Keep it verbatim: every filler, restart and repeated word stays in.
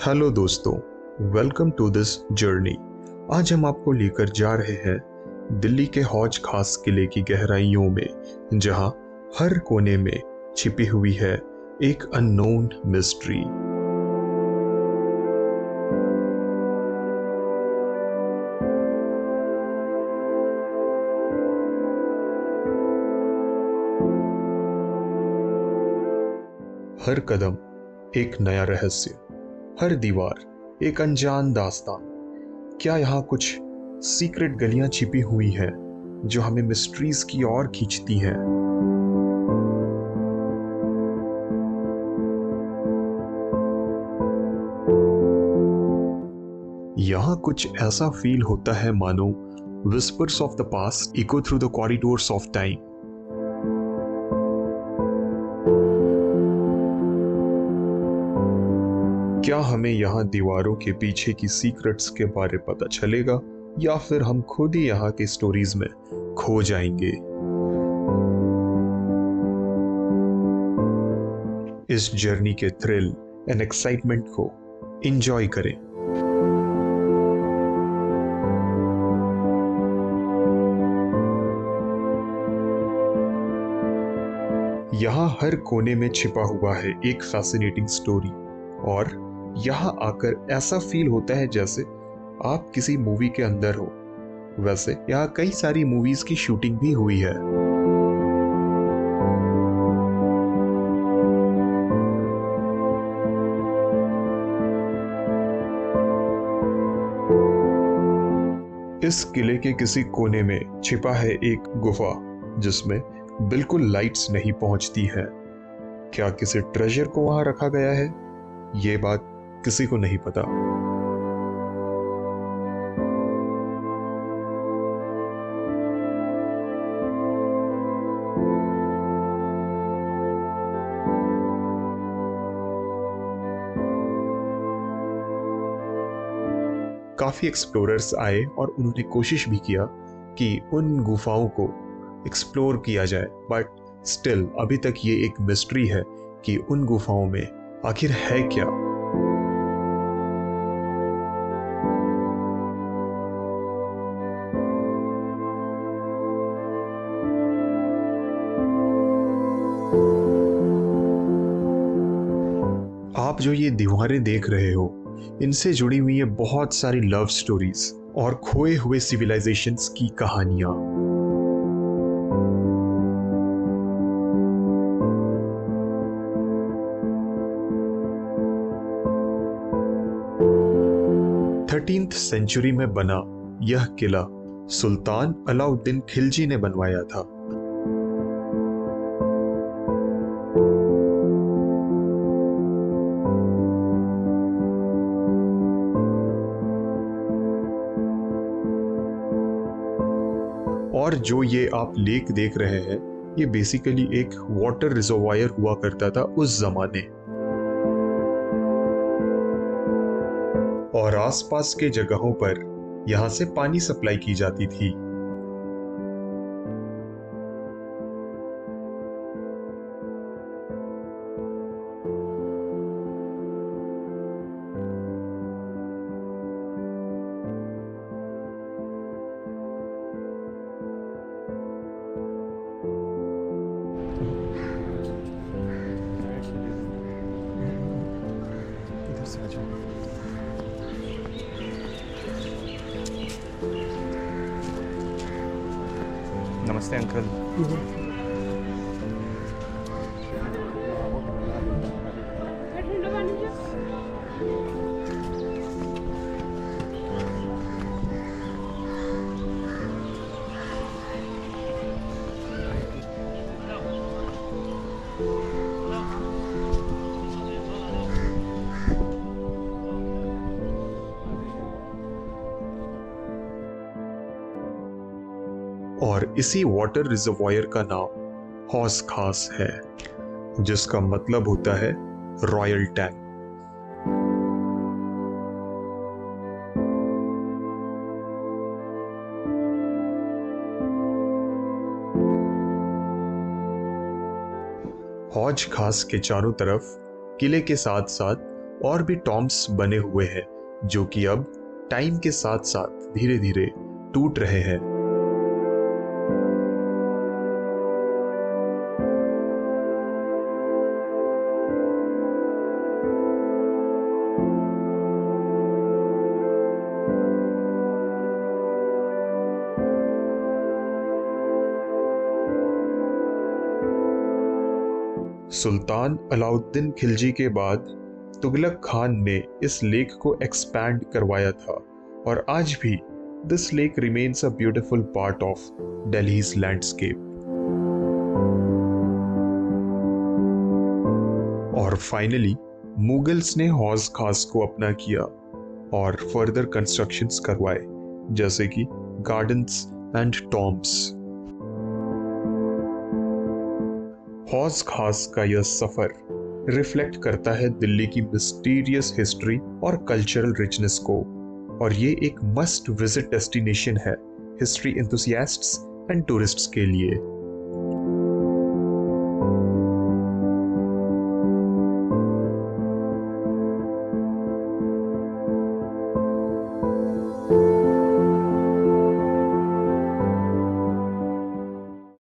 Hello दोस्तों, welcome to this journey. आज हम आपको लेकर जा रहे हैं दिल्ली के हौज खास किले की गहराइयों में, जहां हर कोने में छिपी हुई है एक अननोन मिस्ट्री। हर कदम एक नया रहस्य, हर दीवार एक अनजान दास्तान। क्या यहाँ कुछ सीक्रेट गलियां छिपी हुई हैं जो हमें मिस्ट्रीज की ओर खींचती हैं? यहाँ कुछ ऐसा फील होता है मानो whispers of the past echo through the corridors of time. क्या हमें यहाँ दीवारों के पीछे की सीक्रेट्स के बारे पता चलेगा, या फिर हम खुद ही यहाँ की स्टोरीज में खो जाएंगे? इस जर्नी के थ्रिल एंड एक्साइटमेंट को एंजॉय करें। यहाँ हर कोने में छिपा हुआ है एक फैसिनेटिंग स्टोरी, और यहाँ आकर ऐसा फील होता है जैसे आप किसी मूवी के अंदर हो। वैसे यहाँ कई सारी मूवीज की शूटिंग भी हुई है। इस किले के किसी कोने में छिपा है एक गुफा जिसमें बिल्कुल लाइट्स नहीं पहुंचती हैं। क्या किसी ट्रेजर को वहां रखा गया है? ये बात किसी को नहीं पता। काफी एक्सप्लोरर्स आए और उन्होंने कोशिश भी किया कि उन गुफाओं को एक्सप्लोर किया जाए, बट स्टिल अभी तक ये एक मिस्ट्री है कि उन गुफाओं में आखिर है क्या। आप जो ये दीवारें देख रहे हो, इनसे जुड़ी हुई है बहुत सारी लव स्टोरीज और खोए हुए सिविलाइजेशंस की कहानियां। थर्टीन्थ सेंचुरी में बना यह किला सुल्तान अलाउद्दीन खिलजी ने बनवाया था। और जो ये आप लेक देख रहे हैं, ये बेसिकली एक वाटर रिजर्वायर हुआ करता था उस जमाने, और आसपास के जगहों पर यहां से पानी सप्लाई की जाती थी। नमस्ते अंकल। और इसी वाटर रिजर्वायर का नाम हौज खास है, जिसका मतलब होता है रॉयल टैंक। हौज खास के चारों तरफ किले के साथ साथ और भी टॉम्ब्स बने हुए हैं जो कि अब टाइम के साथ साथ धीरे धीरे टूट रहे हैं। सुल्तान अलाउद्दीन खिलजी के बाद तुगलक खान ने इस लेक को एक्सपैंड करवाया था और आज भी this lake remains a beautiful part of Delhi's landscape. और फाइनली मुगल्स ने हौज खास को अपना किया और फर्दर कंस्ट्रक्शंस करवाए जैसे कि गार्डन्स एंड टॉम्ब्स। हौज खास का यह सफर रिफ्लेक्ट करता है दिल्ली की मिस्टीरियस हिस्ट्री और कल्चरल रिचनेस को, और ये एक मस्ट विजिट डेस्टिनेशन है हिस्ट्री एंथुसियास्ट्स एंड टूरिस्ट्स के लिए।